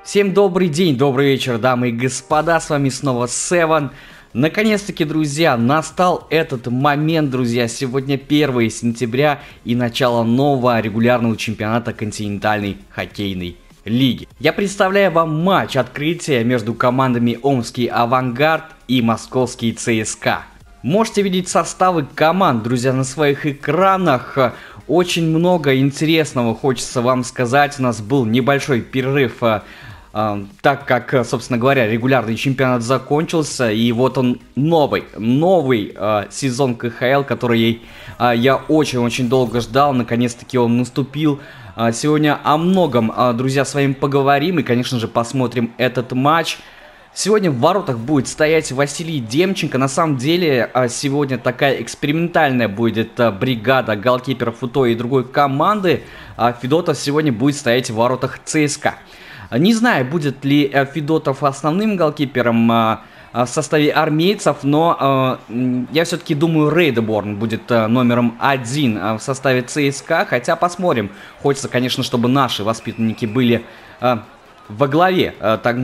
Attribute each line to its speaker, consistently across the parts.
Speaker 1: Всем добрый день, добрый вечер, дамы и господа, с вами снова Севен. Наконец-таки, друзья, настал этот момент, друзья. Сегодня 1 сентября и начало нового регулярного чемпионата континентальной хоккейной лиги. Я представляю вам матч открытия между командами Омский Авангард и Московский ЦСКА. Можете видеть составы команд, друзья, на своих экранах. Очень много интересного хочется вам сказать. У нас был небольшой перерыв, так как, собственно говоря, регулярный чемпионат закончился, и вот он новый сезон КХЛ, который я очень-очень долго ждал, наконец-таки он наступил. Сегодня о многом, друзья, с вами поговорим и, конечно же, посмотрим этот матч. Сегодня в воротах будет стоять Василий Демченко. На самом деле, сегодня такая экспериментальная будет бригада голкиперов у той и другой команды. Федотов сегодня будет стоять в воротах ЦСКА. Не знаю, будет ли Федотов основным голкипером в составе армейцев, но я все-таки думаю, Рейдеборн будет номером 1 в составе ЦСКА, хотя посмотрим. Хочется, конечно, чтобы наши воспитанники были во главе,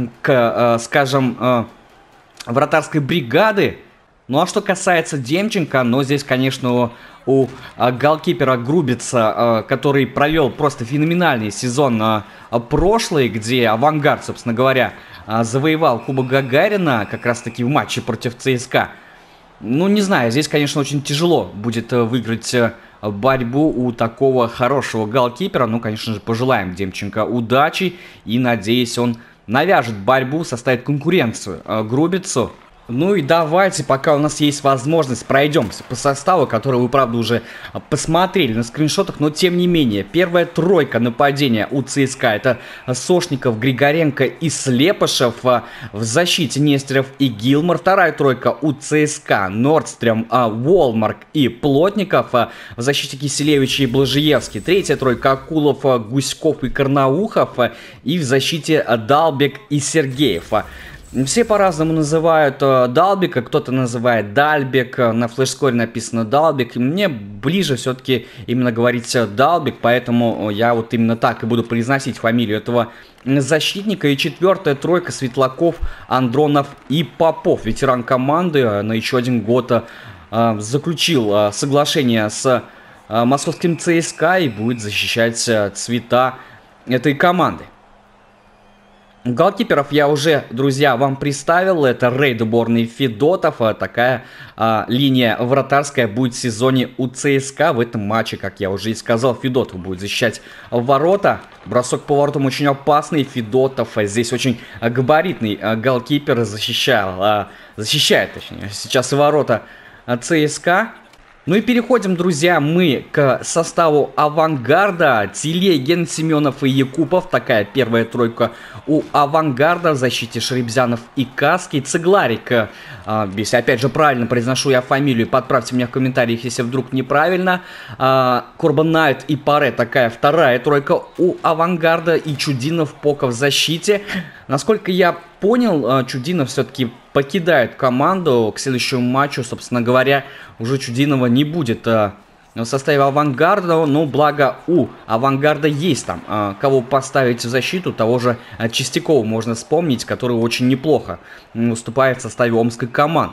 Speaker 1: так скажем, вратарской бригады. Ну а что касается Демченко, но здесь, конечно, у голкипера Грубица, который провел просто феноменальный сезон прошлый, где Авангард, собственно говоря, завоевал Кубок Гагарина как раз-таки в матче против ЦСКА. Ну, не знаю, здесь, конечно, очень тяжело будет выиграть борьбу у такого хорошего голкипера. Ну, конечно же, пожелаем Демченко удачи и, надеюсь, он навяжет борьбу, составит конкуренцию Грубицу. Ну и давайте, пока у нас есть возможность, пройдемся по составу, который вы, правда, уже посмотрели на скриншотах, но тем не менее. Первая тройка нападения у ЦСКА — это Сошников, Григоренко и Слепышев. В защите Нестеров и Гилмор. Вторая тройка у ЦСКА — Нордстрем, Волмарк и Плотников. В защите Киселевич и Блажиевский. Третья тройка — Акулов, Гуськов и Карнаухов. И в защите Далбек и Сергеев. Все по-разному называют Далбека, кто-то называет Дальбек, на флеш-скоре написано Далбек. Мне ближе все-таки именно говорить Далбек, поэтому я вот именно так и буду произносить фамилию этого защитника. И четвертая тройка — Светлаков, Андронов и Попов. Ветеран команды на еще один год заключил соглашение с московским ЦСКА и будет защищать цвета этой команды. Голкиперов я уже, друзья, вам представил. Это Рейдеборн и Федотов. Такая линия вратарская будет в сезоне у ЦСКА. В этом матче, как я уже и сказал, Федотов будет защищать ворота. Бросок по воротам очень опасный. Федотов здесь очень габаритный голкипер, защищает, точнее, сейчас и ворота ЦСКА. Ну и переходим, друзья, мы к составу Авангарда. Телегин, Семенов и Якупов. Такая первая тройка у Авангарда. В защите Шеребзянов и Каский. Цегларик, если опять же правильно произношу я фамилию, подправьте меня в комментариях, если вдруг неправильно. Корбан Найт и Паре. Такая вторая тройка у Авангарда. И Чудинов, Пока в защите. Насколько я понял, Чудинов все-таки покидает команду к следующему матчу. Собственно говоря, уже Чудинова не будет в составе Авангарда. Но благо у Авангарда есть там кого поставить в защиту. Того же Чистякова можно вспомнить, который очень неплохо выступает в составе омской команды.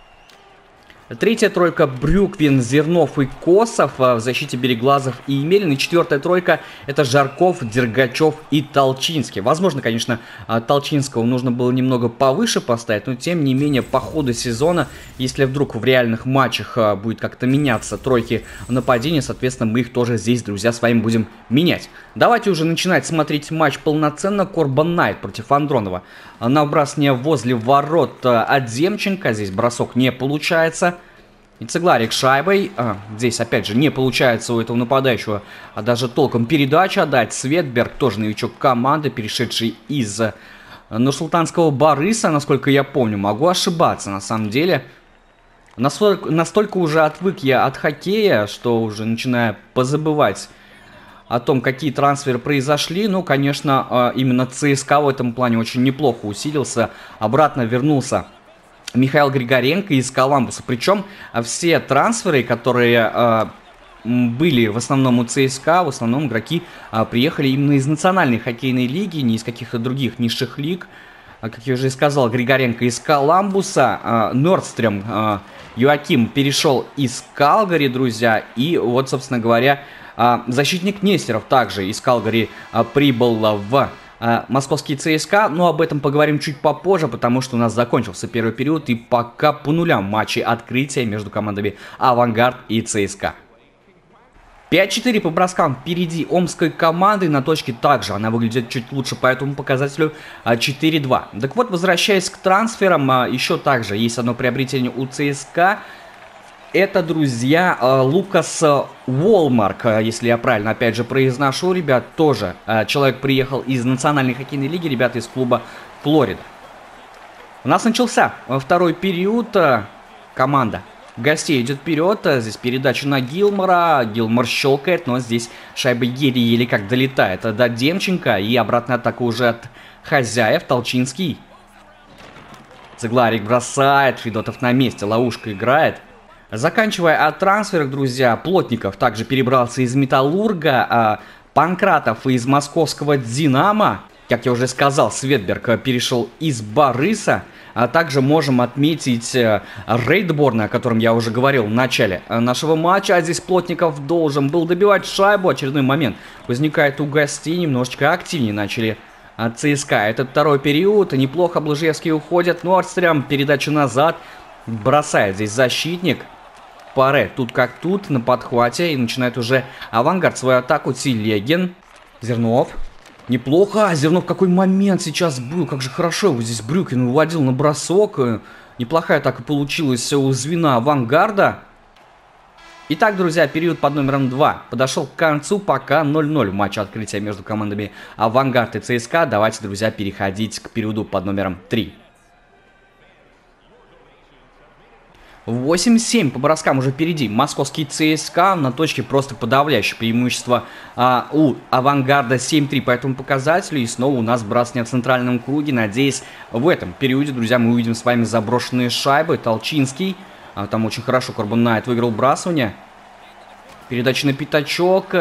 Speaker 1: Третья тройка — Брюквин, Зернов и Косов. В защите Береглазов и Емелин. И четвертая тройка — это Жарков, Дергачев и Толчинский. Возможно, конечно, Толчинского нужно было немного повыше поставить, но тем не менее по ходу сезона, если вдруг в реальных матчах будет как-то меняться тройки нападения, соответственно, мы их тоже здесь, друзья, с вами будем менять. Давайте уже начинать смотреть матч полноценно. Корбан Найт против Андронова. На вбрасывание возле ворот от Демченко. Здесь бросок не получается. И Цегларик шайбой. Здесь, опять же, не получается у этого нападающего даже толком передачу отдать. Светберг, тоже новичок команды, перешедший из Нурсултанского Барыса, насколько я помню. Могу ошибаться, на самом деле. Настолько уже отвык я от хоккея, что уже начинаю позабывать о том, какие трансферы произошли. Ну, конечно, именно ЦСКА в этом плане очень неплохо усилился. Обратно вернулся Михаил Григоренко из Коламбуса. Причем все трансферы, которые были в основном у ЦСКА, в основном игроки приехали именно из национальной хоккейной лиги, не из каких-то других низших лиг. Как я уже и сказал, Григоренко из Коламбуса, Нордстрем Йоаким перешел из Калгари, друзья, и вот, собственно говоря, защитник Нестеров также из Калгари прибыл в московский ЦСКА, но об этом поговорим чуть попозже, потому что у нас закончился первый период, и пока по нулям матчи открытия между командами Авангард и ЦСКА. 5-4 по броскам впереди омской команды, на точке также она выглядит чуть лучше по этому показателю 4-2. Так вот, возвращаясь к трансферам, еще также есть одно приобретение у ЦСКА. Это, друзья, Лукас Волмарк, если я правильно опять же произношу, ребят, тоже человек приехал из национальной хоккейной лиги, ребята из клуба Флорида. У нас начался второй период, команда гостей идет вперед, здесь передача на Гилмора, Гилмор щелкает, но здесь шайба еле-еле как долетает до Демченко, и обратная атака уже от хозяев, Толчинский. Цегларик бросает, Федотов на месте, ловушка играет. Заканчивая о трансферах, друзья, Плотников также перебрался из Металлурга, Панкратов из московского Динамо. Как я уже сказал, Светберг перешел из Бориса. А также можем отметить Рейдборна, о котором я уже говорил в начале нашего матча. А здесь Плотников должен был добивать шайбу. Очередной момент возникает у гостей. Немножечко активнее начали ЦСКА. Это второй период. Неплохо Блажевский уходит. Нордстрем, передача назад. Бросает здесь защитник. Паре тут как тут, на подхвате. И начинает уже Авангард свою атаку. Телегин. Зернов. Неплохо. Зернов, какой момент сейчас был. Как же хорошо его здесь Брюкин уводил на бросок. Неплохая атака получилась у звена Авангарда. Итак, друзья, период под номером 2 подошел к концу. Пока 0-0 в матче открытия между командами Авангард и ЦСКА. Давайте, друзья, переходить к периоду под номером 3. 8-7 по броскам уже впереди. Московский ЦСКА на точке просто подавляющее преимущество у Авангарда 7-3 по этому показателю. И снова у нас бросание в центральном круге. Надеюсь, в этом периоде, друзья, мы увидим с вами заброшенные шайбы. Толчинский. Там очень хорошо Корбан Найт выиграл бросание. Передача на пятачок.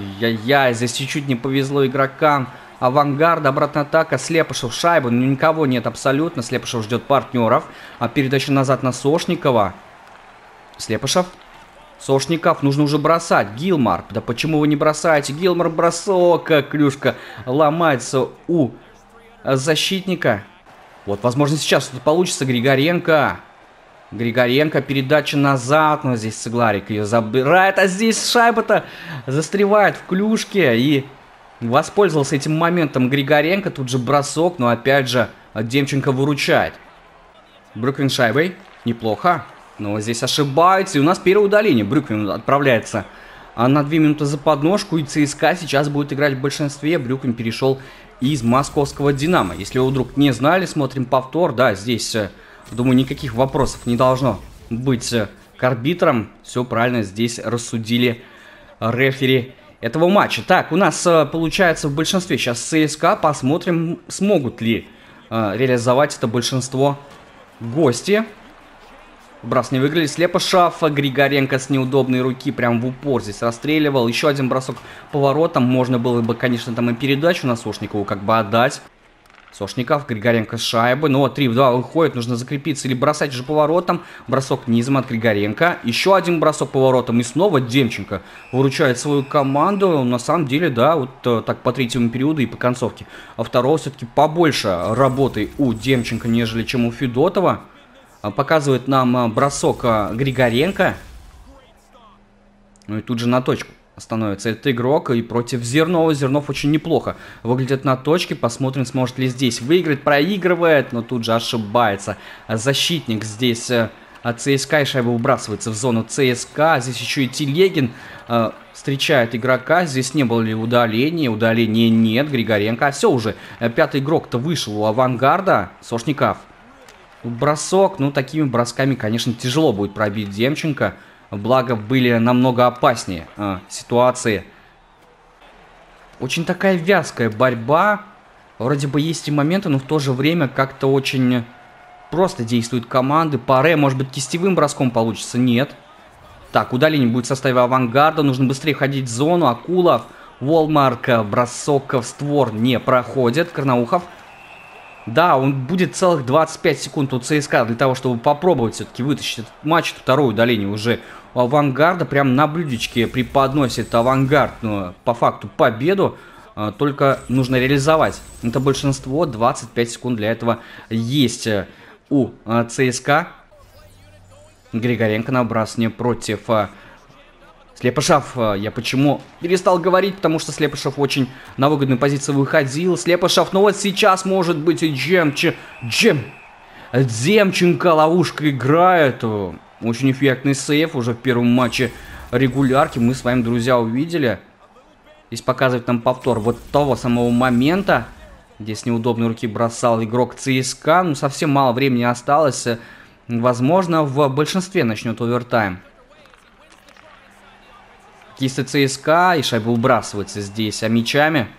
Speaker 1: Я здесь чуть-чуть не повезло игрокам Авангарда. Обратная атака. Слепышев шайба. Но никого нет абсолютно. Слепышев ждет партнеров. Передача назад на Сошникова. Слепышев. Сошников. Нужно уже бросать. Гилмар. Да почему вы не бросаете? Гилмар бросок. Клюшка ломается у защитника. Вот, возможно, сейчас что-то получится. Григоренко. Григоренко. Передача назад. Но здесь Цегларик ее забирает. А здесь шайба-то застревает в клюшке. И воспользовался этим моментом Григоренко. Тут же бросок, но опять же Демченко выручает. Брюквин шайбой. Неплохо. Но здесь ошибается. И у нас первое удаление. Брюквин отправляется на 2 минуты за подножку. И ЦСКА сейчас будет играть в большинстве. Брюквин перешел из московского Динамо. Если вы вдруг не знали, смотрим повтор. Да, здесь, думаю, никаких вопросов не должно быть к арбитрам. Все правильно здесь рассудили рефери этого матча. Так, у нас получается в большинстве сейчас ЦСКА. Посмотрим, смогут ли реализовать это большинство гости. Брос не выиграли. Слепышев. Григоренко с неудобной руки прям в упор здесь расстреливал. Еще один бросок поворотом. Можно было бы, конечно, там и передачу на Сошникову как бы отдать. Сошников, Григоренко с шайбы. Но 3-2 выходит, нужно закрепиться или бросать же поворотом. Бросок низом от Григоренко. Еще один бросок поворотом. И снова Демченко выручает свою команду. На самом деле, да, вот так по третьему периоду и по концовке. А второго все-таки побольше работы у Демченко, нежели чем у Федотова. Показывает нам бросок Григоренко. Ну и тут же на точку становится этот игрок. И против Зернова. Зернов очень неплохо выглядит на точке. Посмотрим, сможет ли здесь выиграть. Проигрывает, но тут же ошибается защитник здесь от ЦСКА. И шайба выбрасывается в зону ЦСКА. Здесь еще и Телегин встречает игрока. Здесь не было ли удаления? Удаления нет. Григоренко. Все уже. Пятый игрок-то вышел у Авангарда. Сошников. Бросок. Ну, такими бросками, конечно, тяжело будет пробить Демченко. Благо, были намного опаснее ситуации. Очень такая вязкая борьба. Вроде бы есть и моменты, но в то же время как-то очень просто действуют команды. Паре, может быть, кистевым броском получится? Нет. Так, удаление будет в составе Авангарда. Нужно быстрее ходить в зону. Акулов, Волмарк, бросок в створ не проходит. Карнаухов. Да, он будет целых 25 секунд у ЦСКА для того, чтобы попробовать все-таки вытащить этот матч. Второе удаление уже у Авангарда. Прям на блюдечке преподносит Авангард, ну, по факту, победу. Только нужно реализовать это большинство. 25 секунд для этого есть у ЦСКА. Григоренко на вбрасывание против Слепышев. Я почему перестал говорить? Потому что Слепышев очень на выгодную позицию выходил. Слепышев, ну вот сейчас может быть и Демченко ловушка играет. Очень эффектный сейф уже в первом матче регулярки. Мы с вами, друзья, увидели. Здесь показывает нам повтор вот того самого момента, где с неудобной руки бросал игрок ЦСКА. Ну, совсем мало времени осталось. Возможно, в большинстве начнет овертайм. Кисты ЦСКА, и шайба выбрасывается здесь мячами.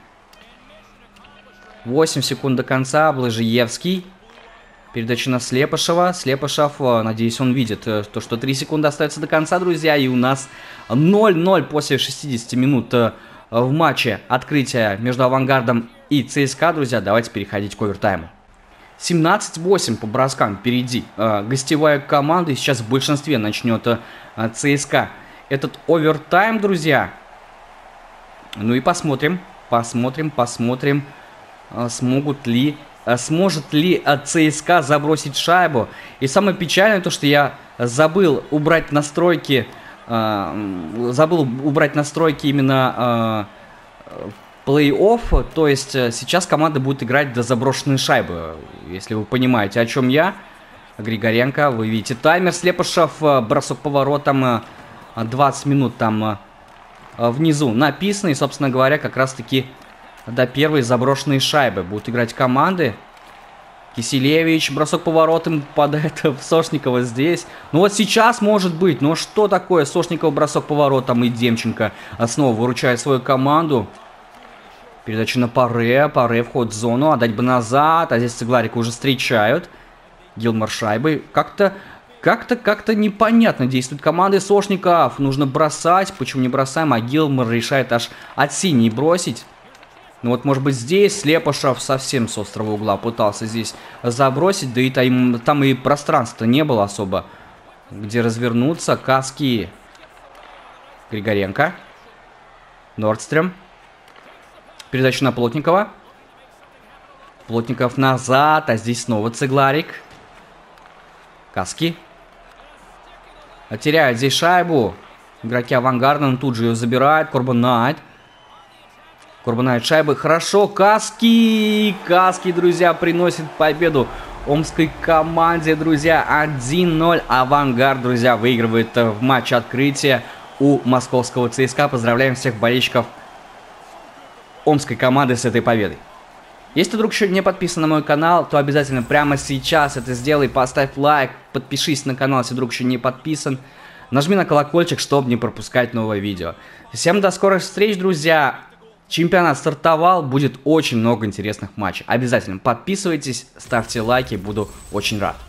Speaker 1: 8 секунд до конца. Блажиевский. Передача на Слепышева. Слепышев, надеюсь, он видит то, что 3 секунды остается до конца, друзья. И у нас 0-0 после 60 минут в матче открытия между Авангардом и ЦСКА, друзья. Давайте переходить к овертайму. 17-8 по броскам впереди. Гостевая команда. И сейчас в большинстве начнет ЦСКА этот овертайм, друзья. Ну и посмотрим. Посмотрим, сможет ли ЦСКА забросить шайбу. И самое печальное то, что я забыл убрать настройки. Именно плей-офф. То есть сейчас команда будет играть до заброшенной шайбы. Если вы понимаете, о чем я. Григоренко, вы видите таймер. Слепышев, бросок поворотом. 20 минут там внизу написано. И, собственно говоря, как раз-таки до первой заброшенной шайбы будут играть команды. Киселевич, бросок поворотом, попадает в Сошникова здесь. Ну вот сейчас может быть. Но что такое Сошников, бросок поворотом, и Демченко снова выручает свою команду. Передача на Паре. Паре входит в зону. Отдать бы назад. А здесь Цегларика уже встречают. Гилмор шайбой. Как-то непонятно действуют команды Сошников. Нужно бросать. Почему не бросаем? А Гилмор решает аж от синей бросить. Ну вот, может быть, здесь Слепышев совсем с острого угла пытался здесь забросить. Да и там и пространства не было особо, где развернуться. Каски. Григоренко. Нордстрем. Передача на Плотникова. Плотников назад. А здесь снова Цегларик. Каски. Теряет здесь шайбу. Игроки Авангарда, он тут же ее забирает. Корбанайт. Корбанайт шайбы. Хорошо. Каски. Каски, друзья, приносит победу омской команде, друзья. 1-0. Авангард, друзья, выигрывает в матче открытия у московского ЦСКА. Поздравляем всех болельщиков омской команды с этой победой. Если ты вдруг еще не подписан на мой канал, то обязательно прямо сейчас это сделай. Поставь лайк, подпишись на канал, если вдруг еще не подписан. Нажми на колокольчик, чтобы не пропускать новое видео. Всем до скорых встреч, друзья. Чемпионат стартовал, будет очень много интересных матчей. Обязательно подписывайтесь, ставьте лайки, буду очень рад.